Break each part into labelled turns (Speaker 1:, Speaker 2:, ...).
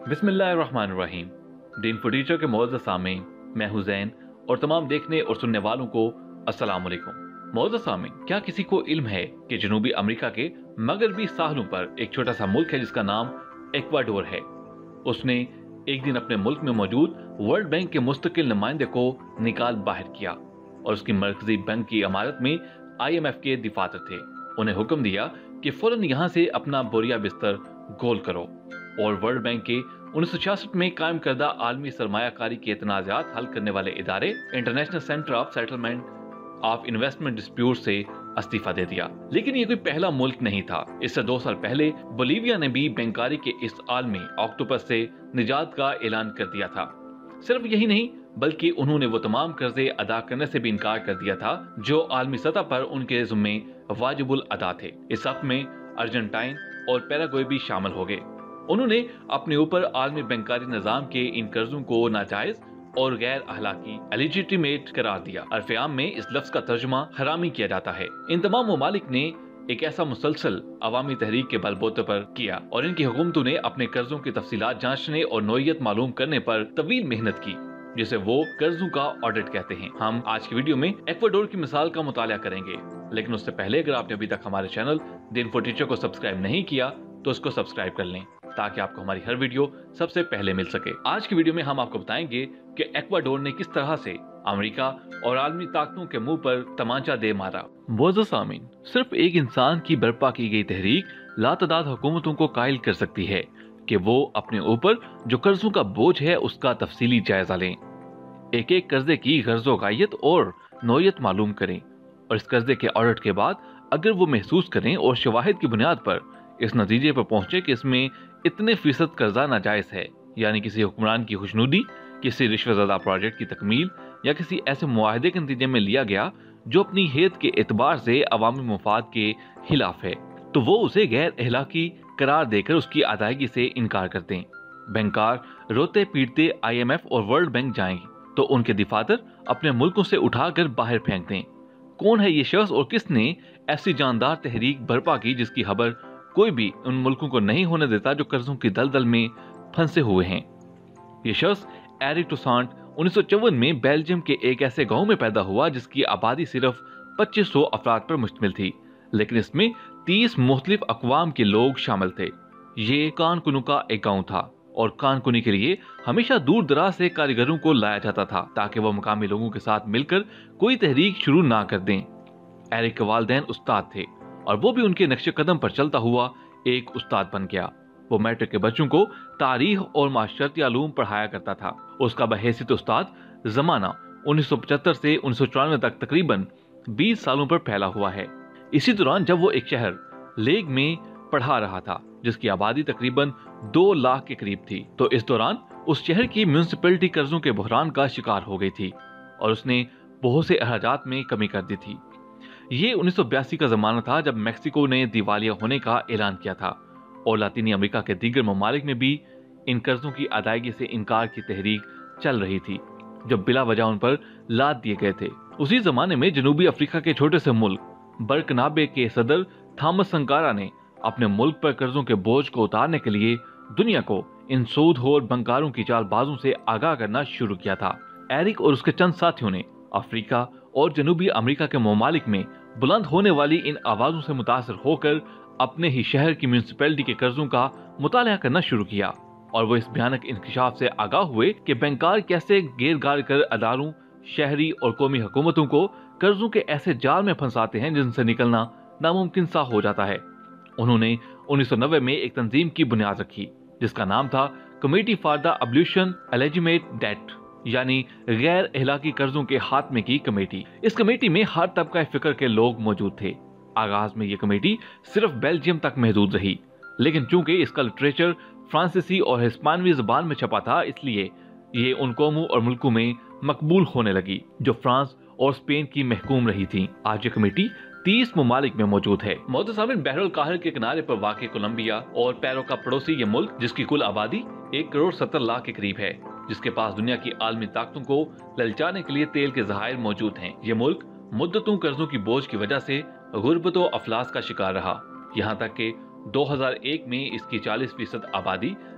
Speaker 1: बिस्मिल्लाहिर्रहमानिर्रहीम। दिन फुटीचर के मोअज़्ज़ज़ सामीन, मैं हूं ज़ैन और तमाम देखने और सुनने वालों को अस्सलाम वालेकुम। मोअज़्ज़ज़ सामीन, क्या किसी को इल्म है कि जनूबी अमेरिका के मगरबी साहलों पर एक छोटा सा मुल्क है जिसका नाम एक्वाडोर है। उसने एक दिन अपने मुल्क में मौजूद वर्ल्ड बैंक के मुस्तकिल नुमाइंदे को निकाल बाहर किया और उसकी मरकजी बैंक की इमारत में IMF के दफातर थे। उन्हें हुक्म दिया कि फौरन यहाँ से अपना बोरिया बिस्तर गोल करो और वर्ल्ड बैंक के 1966 में कायम करदा आलमी सरमायाकारी के तनाज़ात हल करने वाले इदारे International Centre of Settlement of Investment Dispute से इस्तीफा दे दिया। लेकिन ये कोई पहला मुल्क नहीं था। इससे 2 साल पहले बोलीविया ने भी बैंकारी के इस आलमी ऑक्टोपस से निजात का ऐलान कर दिया था। सिर्फ यही नहीं बल्कि उन्होंने वो तमाम कर्जे अदा करने से भी इनकार कर दिया था जो आलमी सतह पर उनके ज़िम्मे वाजिबुल अदा थे। इस हफ्ते में अर्जेंटाइन और पैराग्वे भी शामिल हो गए। उन्होंने अपने ऊपर आलमी बैंकारी निजाम के इन कर्जों को नाजायज और गैर अखलाकी इलिजिटिमेट करार दिया। अरफ़-ए-आम में इस लफ्ज का तर्जुमा हरामी किया जाता है। इन तमाम ममालिक ने एक ऐसा मुसलसल अवामी तहरीक के बलबूते पर किया और इनकी हुकूमतों ने अपने कर्जों की तफसीलात जांचने और नोयत मालूम करने पर तवील मेहनत की, जिसे वो कर्जों का ऑडिट कहते हैं। हम आज की वीडियो में एक्वाडोर की मिसाल का मुताला करेंगे, लेकिन उससे पहले अगर आपने अभी तक हमारे चैनल दिन फॉर टीचर को सब्सक्राइब नहीं किया तो उसको सब्सक्राइब कर लें ताकि आपको हमारी हर वीडियो सबसे पहले मिल सके। आज की वीडियो में हम आपको बताएंगे कि एक्वाडोर ने किस तरह से अमेरिका और आलमी ताकतों के मुंह पर तमाचा दे मारा। मोअज़्ज़ज़ सामीन, सिर्फ एक इंसान की बर्पा की गई तहरीक लातदाद हुकूमतों को कायल कर सकती है कि वो अपने ऊपर जो कर्जों का बोझ है उसका तफसीली जायजा लें, एक एक कर्जे की गर्जो गायत और नोयत मालूम करें और इस कर्जे के ऑडिट के बाद अगर वो महसूस करें और शवाहिद की बुनियाद पर इस नतीजे पर पहुंचे कि इसमें इतने फीसद कर्जा नाजायज है, यानी किसी हुक्मरान की खुशनुदी, किसी रिश्वतज़दा प्रोजेक्ट की तकमील या किसी ऐसे मुआहदे के नतीजे में लिया गया जो अपनी हैत के एतबार से अवामी मुफाद के खिलाफ है, तो वो उसे गैर अखलाकी करार देकर उसकी अदायगी से इनकार कर दें। बैंकार रोते पीटते IMF और वर्ल्ड बैंक जाएंगे तो उनके दफातर अपने मुल्कों से उठाकर बाहर फेंक दें। कौन है ये शख्स और किसने ऐसी जानदार तहरीक बर्पा की जिसकी खबर कोई भी उन मुल्कों को नहीं होने देता जो कर्जों की दलदल में फंसे हुए हैं। ये शख्स एरिक टोसांट 1954 में बेल्जियम के एक ऐसे गांव में पैदा हुआ जिसकी आबादी सिर्फ 2500 अफराद पर मुश्तमिल थी, लेकिन इसमें 30 मुख्तलिफ अक़वाम के लोग शामिल थे। ये कानकुनी का एक गाँव था और कानकुनी के लिए हमेशा दूर दराज से कारीगरों को लाया जाता था ताकि वह मुकामी लोगों के साथ मिलकर कोई तहरीक शुरू ना कर दें। एरिक के वालिदैन उस्ताद थे और वो भी उनके नक्शे कदम पर चलता हुआ एक उस्ताद बन गया। वो मैट्रिक के बच्चों को तारीख और माशरती आलूम पढ़ाया करता था। उसका बहैसियत उस्ताद जमाना 1975 से 1994 तक तकरीबन 20 सालों पर फैला हुआ है। इसी दौरान जब वो एक शहर लेग में पढ़ा रहा था जिसकी आबादी तकरीबन 2 लाख के करीब थी, तो इस दौरान उस शहर की म्यूनिसिपैलिटी कर्जों के बहरान का शिकार हो गई थी और उसने बहुत से अखराजात में कमी कर दी थी। ये 1982 का जमाना था जब मैक्सिको ने दिवालिया होने का ऐलान किया था और लातीनी अमेरिका के दीगर ममालिक में भी इन कर्जों की अदायगी से इनकार की तहरीक चल रही थी जो बिला वजह उन पर लाद दिए गए थे। उसी जमाने में जनूबी अफ्रीका के छोटे से मुल्क बर्कनाबे के सदर थॉमस संकारा ने अपने मुल्क पर कर्जों के बोझ को उतारने के लिए दुनिया को इन सूदखोर बंकारों की चालबाजों से आगाह करना शुरू किया था। एरिक और उसके चंद साथियों ने अफ्रीका और जनूबी अमेरिका के ममालिक में बुलंद होने वाली इन आवाजों से मुतासर होकर अपने ही शहर की म्यूनिसिपैलिटी के कर्जों का मुताला करना शुरू किया और वो इस भयानक इंकशाफ से आगाह हुए कि बैंकार कैसे गैर कर अदारों, शहरी और कौमी हुकूमतों को कर्जों के ऐसे जाल में फंसाते हैं जिनसे निकलना नामुमकिन सा हो जाता है। उन्होंने 1990 में एक तंजीम की बुनियाद रखी जिसका नाम था committee for the abolition illegitimate debt, यानी गैर अखलाकी कर्जों के खात्मे की कमेटी। इस कमेटी में हर तबका फिक्र के लोग मौजूद थे। आगाज में ये कमेटी सिर्फ बेल्जियम तक महदूद रही, लेकिन चूंकि इसका लिटरेचर फ्रांसीसी और हिस्पानवी जुबान में छपा था, इसलिए ये उन कौमों और मुल्कों में मकबूल होने लगी जो फ्रांस और स्पेन की महकूम रही थी। आज ये कमेटी 30 ममालिक में मौजूद है। मोअज़्ज़ज़ सामीन, बहरुल काहिर के किनारे पर वाक़ कोलंबिया और पेरू का पड़ोसी ये मुल्क जिसकी कुल आबादी 1 करोड़ 70 लाख के करीब है, जिसके पास दुनिया की आलमी ताकतों को ललचाने के लिए तेल के ज़खायर मौजूद हैं। ये मुल्क मुद्दतों कर्जों की बोझ की वजह से गुर्बत और अफलास का शिकार रहा, यहाँ तक कि 2001 में इसकी 40% आबादी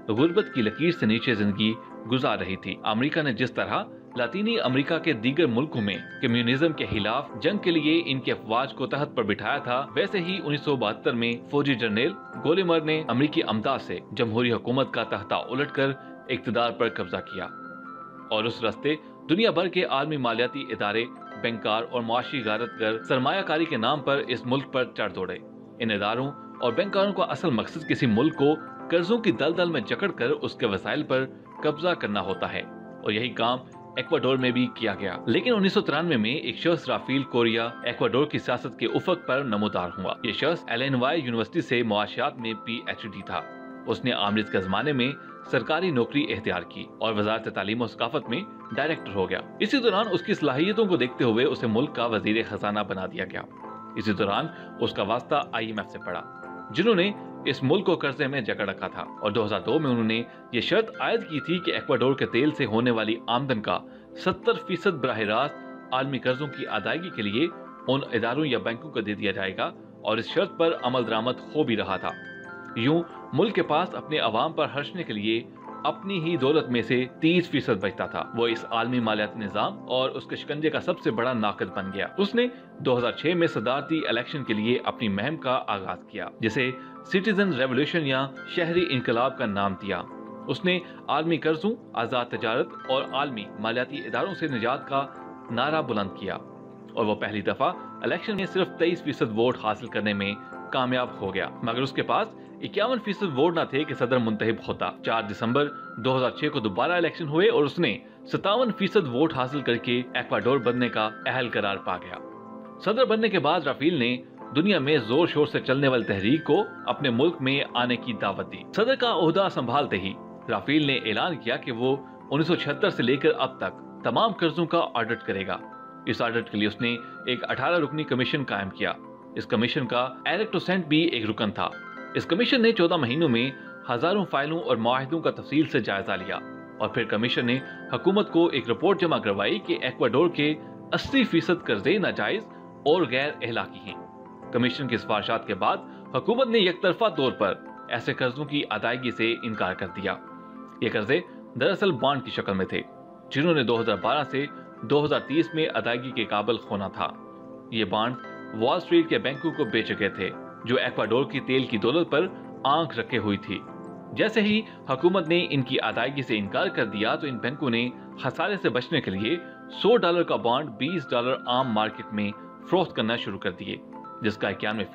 Speaker 1: गुर्बत की लकीर से नीचे जिंदगी गुजार रही थी। अमेरिका ने जिस तरह लातीनी अमेरिका के दीगर मुल्कों में कम्युनिज्म के खिलाफ जंग के लिए इनके अफवाज को तहत पर बिठाया था, वैसे ही 1972 में फौजी जनरल गोलीमर ने अमेरिकी अमदाद से जमहूरी हुकूमत का तख्ता उलटकर इक्तदार पर कब्जा किया और उस रास्ते दुनिया भर के आलमी मालियाती इदारे, बैंकार और मुआशी गारतगर सरमायाकारी के नाम पर इस मुल्क पर चढ़ दौड़े। इन इदारों और बैंकारों का असल मकसद किसी मुल्क को कर्जों की दलदल में जकड़कर उसके वसाइल पर कब्जा करना होता है और यही काम एक्वाडोर में भी किया गया। लेकिन 1993 में एक शख्स राफेल कोरिया एक्वाडोर की सियासत के उफक पर नमूदार हुआ। ये शख्स एलएनवाई यूनिवर्सिटी से मुआशियात में PhD था। उसने आमरीज के जमाने में सरकारी नौकरी इख्तियार की और वजारत तालीम और सकाफत में डायरेक्टर हो गया। इसी दौरान उसकी सलाहियतों को देखते हुए उसे मुल्क का वजीर खजाना बना दिया गया। इसी दौरान उसका वास्ता IMF से पड़ा, जिन्होंने इस मुल्क को कर्जे में जकड़ रखा था और 2002 में उन्होंने ये शर्त आयद की थी कि एक्वाडोर के तेल से होने वाली आमदन का 70% बराह रास्त आलमी कर्जों की अदायगी के लिए उन इदारों या बैंकों को दे दिया जाएगा और इस शर्त पर अमल दरामद हो भी रहा था। यूं मुल्क के पास अपने अवाम पर हर्षने के लिए अपनी ही दौलत में से 30% बचता था। वो इस आलमी मालियाती निजाम और उसके शिकंजे का सबसे बड़ा नाकद बन गया। उसने 2006 में सदारती इलेक्शन के लिए अपनी मुहिम का आगाज किया, जिसे सिटीजन रेवोल्यूशन या शहरी इनकलाब का नाम दिया। उसने आलमी कर्जों, आजाद तजारत और आलमी मालियाती इदारों से निजात का नारा बुलंद किया और वो पहली दफा इलेक्शन में सिर्फ 23% वोट हासिल करने में कामयाब हो गया। मगर उसके पास 51% वोट न थे कि सदर मुंतखब होता। 4 दिसंबर 2006 को दोबारा इलेक्शन हुए और उसने 57% वोट हासिल करके एक्वाडोर बनने का अहल करार पा गया। सदर बनने के बाद राफेल ने दुनिया में जोर शोर से चलने वाली तहरीक को अपने मुल्क में आने की दावत दी। सदर का ओहदा संभालते ही राफेल ने ऐलान किया कि वो 1976 से लेकर अब तक तमाम कर्जों का ऑडिट करेगा। इस ऑडिट के लिए उसने एक 18 रुकनी कमीशन कायम किया। इस कमीशन का एलेक्टोसेंट भी एक रुकन था। इस कमीशन ने 14 महीनों में हजारों फाइलों और मुआहिदों का तफसील से जायजा लिया और फिर कमीशन ने हुकूमत को एक रिपोर्ट जमा करवाई कि एक्वाडोर के 80% कर्जे नाजायज और गैर अहलाकी हैं। कमीशन की सिफारिशात के बाद हुकूमत ने यकतरफा तौर पर ऐसे कर्जों की अदायगी से इनकार कर दिया। ये कर्जे दरअसल बॉन्ड की शक्ल में थे, जिन्होंने 2012 से 2030 में अदायगी के काबिल होना था। ये बॉन्ड वॉल स्ट्रीट के बैंकों को बेचे गए थे, जो एक्वाडोर की तेल की दौलत पर आंख रखे हुई थी। जैसे ही हुकूमत ने इनकी अदायगी से इनकार कर दिया तो इन बैंकों ने खसारे से बचने के लिए $100 का बॉन्ड $20 आम मार्केट में फरोख्त करना शुरू कर दिए, जिसका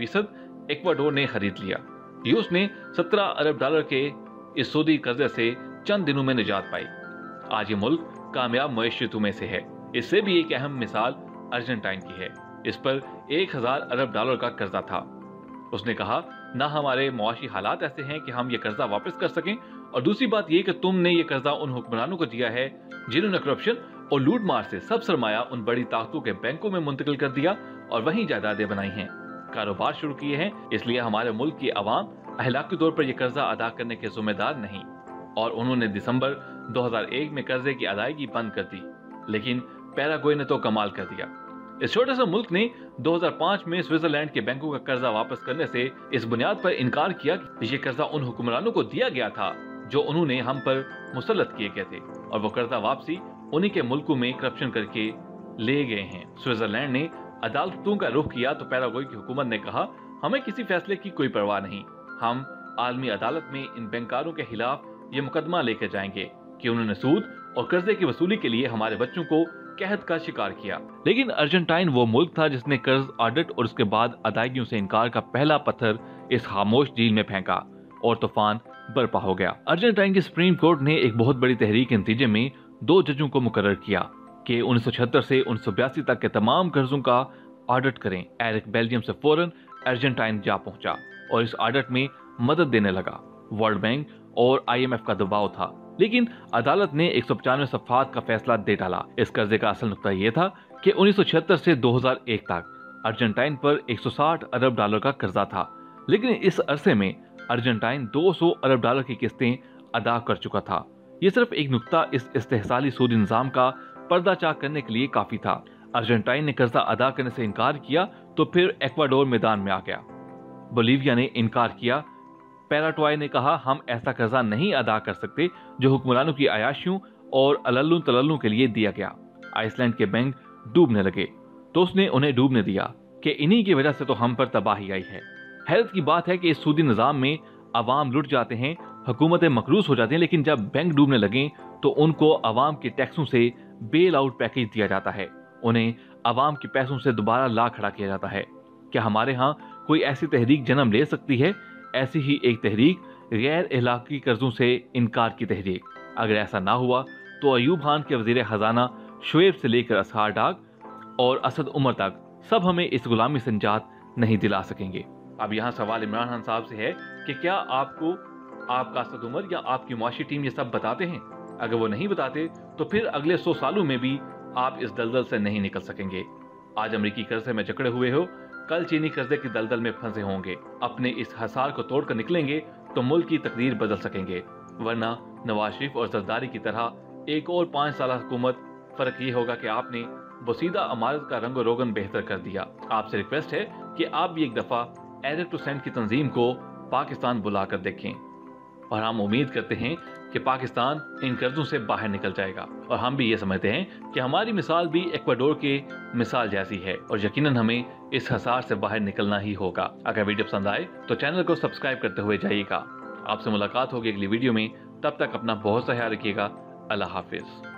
Speaker 1: 91% एक्वाडोर ने खरीद लिया। यूएस ने $17 अरब के इस सऊदी कर्जे से चंद दिनों में निजात पाई। आज ये मुल्क कामयाब मईशतों में से है। इससे भी एक अहम मिसाल अर्जेंटाइन की है। इस पर $1000 अरब का कर्जा था। उसने कहा, ना हमारे मुआशी हालात ऐसे हैं कि हम ये कर्जा वापस कर सकें, और दूसरी बात ये कि तुमने ये कर्जा उन हुक्मरानों को दिया है जिन्होंने करप्शन और लूट मार से सब सरमाया उन बड़ी ताकतों के बैंकों में मुंतकिल कर दिया और वहीं जायदादें बनाई हैं, कारोबार शुरू किए हैं। इसलिए हमारे मुल्क की आवाम अहलाकी तौर पर यह कर्जा अदा करने के जिम्मेदार नहीं। और उन्होंने दिसंबर 2001 में कर्जे की अदायगी बंद कर दी। लेकिन पैराग्वे ने तो कमाल कर दिया। इस छोटे से मुल्क ने 2005 में स्विट्जरलैंड के बैंकों का कर्जा वापस करने से इस बुनियाद पर इनकार किया कि ये कर्जा उन हुक्मरानों को दिया गया था जो उन्होंने हम पर मुसल्लत किए गए थे, और वो कर्जा वापसी उन्हीं के मुल्कों में करप्शन करके ले गए हैं। स्विट्जरलैंड ने अदालतों का रुख किया तो पैराग्वे की हुकूमत ने कहा, हमें किसी फैसले की कोई परवाह नहीं, हम आलमी अदालत में इन बैंकारों के खिलाफ ये मुकदमा लेकर जाएंगे कि उन्होंने सूद और कर्जे की वसूली के लिए हमारे बच्चों को कहत का शिकार किया। लेकिन अर्जेंटाइन वो मुल्क था जिसने कर्ज ऑडिट और उसके बाद अदायगियों से इनकार का पहला पत्थर इस खामोश झील में फेंका और तूफान बर्पा हो गया। अर्जेंटाइन की सुप्रीम कोर्ट ने एक बहुत बड़ी तहरीक के नतीजे में 2 जजों को मुकर्रर किया कि 1976 से 1982 तक के तमाम कर्जों का ऑडिट करें। एरिक बेल्जियम से फौरन अर्जेंटाइन जा पहुंचा और इस ऑडिट में मदद देने लगा। वर्ल्ड बैंक और IMF का दबाव था, लेकिन अदालत ने 195 सफ़हात का फैसला दे डाला। इस कर्जे का असल नुकता यह था कि 1976 से 2001 तक अर्जेंटाइन पर $160 अरब का कर्जा था, लेकिन इस अरसे में अर्जेंटाइन $200 अरब की किस्तें अदा कर चुका था। ये सिर्फ एक नुकता इस इस्तेहसाली सूदी निजाम का पर्दाचाक करने के लिए काफी था। अर्जेंटाइन ने कर्जा अदा करने से इनकार किया तो फिर एक्वाडोर मैदान में आ गया। बोलीविया ने इनकार किया पैराट्वाय ने कहा, हम ऐसा कर्जा नहीं अदा कर सकते जो हुक्मरानों की अयाशियों और अलल्लू तलल्लू के लिए दिया गया। आइसलैंड के बैंक डूबने लगे तो उसने उन्हें डूबने दिया कि इन्हीं की वजह से तो हम पर तबाही आई है। हैरत की बात है कि इस सूदी निजाम में अवाम लुट जाते हैं, हुकूमतें मकरूज हो जाती हैं, लेकिन जब बैंक डूबने लगे तो उनको अवाम के टैक्सों से बेल आउट पैकेज दिया जाता है, उन्हें अवाम के पैसों से दोबारा ला खड़ा किया जाता है। क्या हमारे यहाँ कोई ऐसी तहरीक जन्म ले सकती है? ऐसी ही एक तहरीक, गैर इलाकी कर्जों से इनकार की तहरीक। अगर ऐसा ना हुआ तो अयूब खान के वजीर खजाना शुएब से लेकर असहार डाग और असद उमर तक सब हमें इस गुलामी से निजात नहीं दिला सकेंगे। अब यहाँ सवाल इमरान खान साहब से है कि क्या आपको आपका असद उमर या आपकी मुआशी टीम ये सब बताते हैं? अगर वो नहीं बताते तो फिर अगले 100 सालों में भी आप इस दलदल से नहीं निकल सकेंगे। आज अमरीकी कर्जे में जकड़े हुए हो, कल चीनी कर्जे की दलदल में फंसे होंगे। अपने इस हसार को तोड़कर निकलेंगे तो मुल्क की तकदीर बदल सकेंगे, वरना नवाज शरीफ और जरदारी की तरह एक और 5 साल हुकूमत। फर्क ये होगा कि आपने बसीदा अमारत का रंग रोगन बेहतर कर दिया। आपसे रिक्वेस्ट है कि आप भी एक दफा एरर टू सेंड की तंजीम को पाकिस्तान बुलाकर देखें, और हम उम्मीद करते हैं कि पाकिस्तान इन कर्जों से बाहर निकल जाएगा। और हम भी ये समझते हैं कि हमारी मिसाल भी इक्वाडोर के मिसाल जैसी है, और यकीनन हमें इस हसार से बाहर निकलना ही होगा। अगर वीडियो पसंद आए तो चैनल को सब्सक्राइब करते हुए जाइएगा। आपसे मुलाकात होगी अगली वीडियो में, तब तक अपना बहुत सा ख्याल रखिएगा। अल्लाह हाफिज।